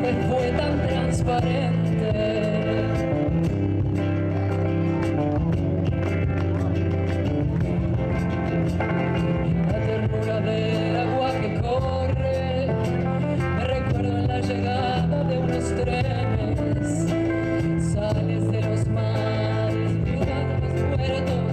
que fue tan transparente. La ternura del agua que corre, me recuerdo en la llegada de unos trenes, sales de los mares, viudas de los puertos.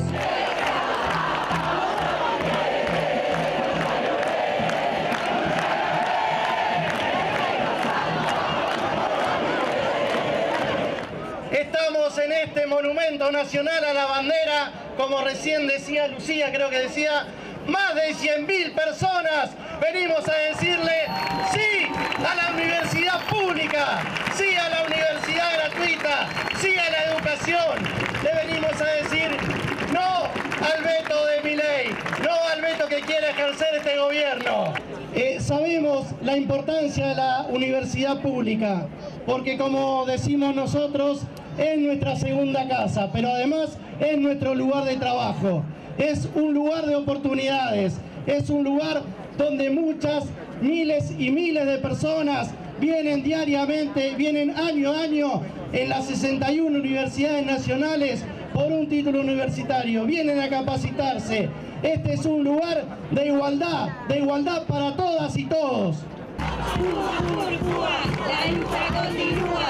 Estamos en este monumento nacional a la bandera, como recién decía Lucía, creo que decía, más de 100.000 personas venimos a decirle sí a la universidad pública, sí a la universidad gratuita, sí a la educación. Le venimos a decir no al veto de Milei, no al veto que quiere ejercer este gobierno. Sabemos la importancia de la universidad pública, porque como decimos nosotros, es nuestra segunda casa, pero además es nuestro lugar de trabajo. Es un lugar de oportunidades, es un lugar donde muchas, miles y miles de personas vienen diariamente, vienen año a año en las 61 universidades nacionales por un título universitario, vienen a capacitarse. Este es un lugar de igualdad para todas y todos. La lucha continúa,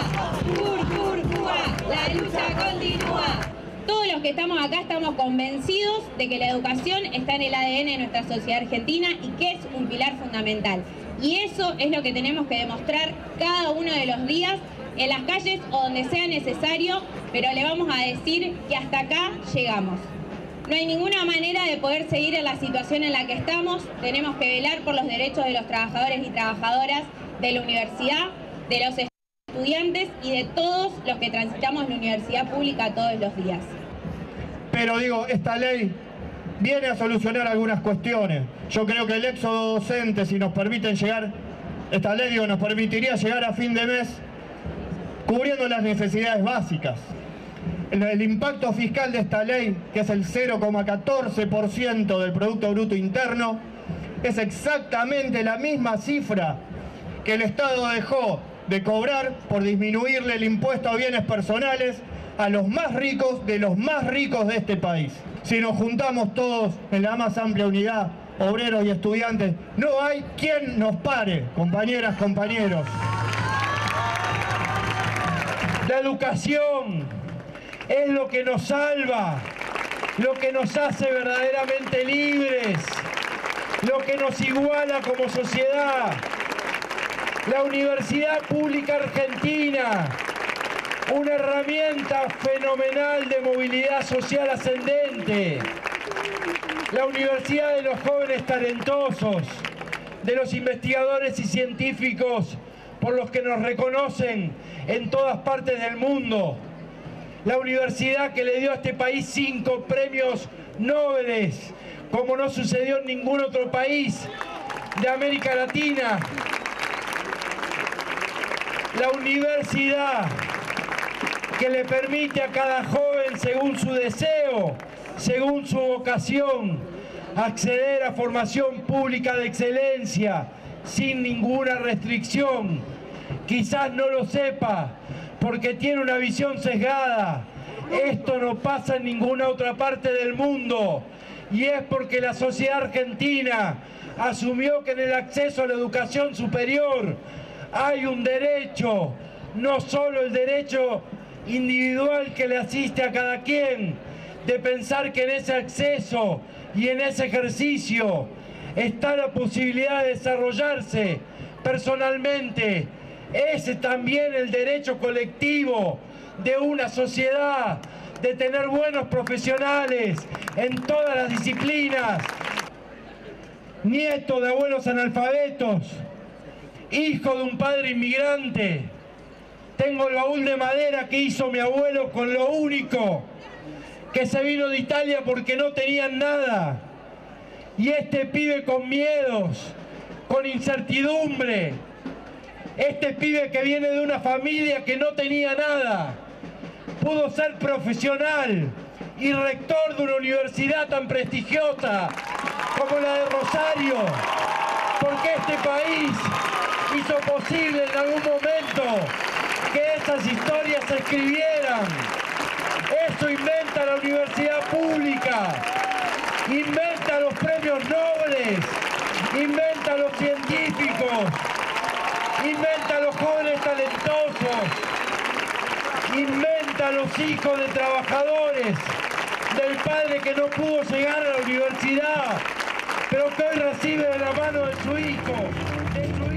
la lucha continúa. Todos los que estamos acá estamos convencidos de que la educación está en el ADN de nuestra sociedad argentina y que es un pilar fundamental. Y eso es lo que tenemos que demostrar cada uno de los días en las calles o donde sea necesario, pero le vamos a decir que hasta acá llegamos. No hay ninguna manera de poder seguir en la situación en la que estamos. Tenemos que velar por los derechos de los trabajadores y trabajadoras de la universidad, de los estudiantes y de todos los que transitamos la universidad pública todos los días. Pero digo, esta ley viene a solucionar algunas cuestiones. Yo creo que el éxodo docente, si nos permiten llegar, esta ley nos permitiría llegar a fin de mes cubriendo las necesidades básicas. El impacto fiscal de esta ley, que es el 0,14% del Producto Bruto Interno, es exactamente la misma cifra que el Estado dejó de cobrar por disminuirle el impuesto a bienes personales a los más ricos de los más ricos de este país. Si nos juntamos todos en la más amplia unidad, obreros y estudiantes, no hay quien nos pare, compañeras, compañeros. La educación es lo que nos salva, lo que nos hace verdaderamente libres, lo que nos iguala como sociedad. La Universidad Pública Argentina, una herramienta fenomenal de movilidad social ascendente. La Universidad de los jóvenes talentosos, de los investigadores y científicos por los que nos reconocen en todas partes del mundo. La universidad que le dio a este país 5 premios Nobel, como no sucedió en ningún otro país de América Latina. La universidad que le permite a cada joven, según su deseo, según su vocación, acceder a formación pública de excelencia sin ninguna restricción. Quizás no lo sepa porque tiene una visión sesgada. Esto no pasa en ninguna otra parte del mundo y es porque la sociedad argentina asumió que en el acceso a la educación superior hay un derecho, no solo el derecho individual que le asiste a cada quien, de pensar que en ese acceso y en ese ejercicio está la posibilidad de desarrollarse personalmente. Es también el derecho colectivo de una sociedad, de tener buenos profesionales en todas las disciplinas. Nieto de abuelos analfabetos, hijo de un padre inmigrante, tengo el baúl de madera que hizo mi abuelo con lo único que se vino de Italia porque no tenían nada. Y este pibe con miedos, con incertidumbre, este pibe que viene de una familia que no tenía nada, pudo ser profesional y rector de una universidad tan prestigiosa como la de Rosario, porque este país hizo posible en algún momento que esas historias se escribieran. Eso inventa la universidad pública, inventa los premios Nobel, inventa los científicos, inventa los jóvenes talentosos, inventa los hijos de trabajadores, del padre que no pudo llegar a la universidad, pero que hoy recibe de la mano de su hijo,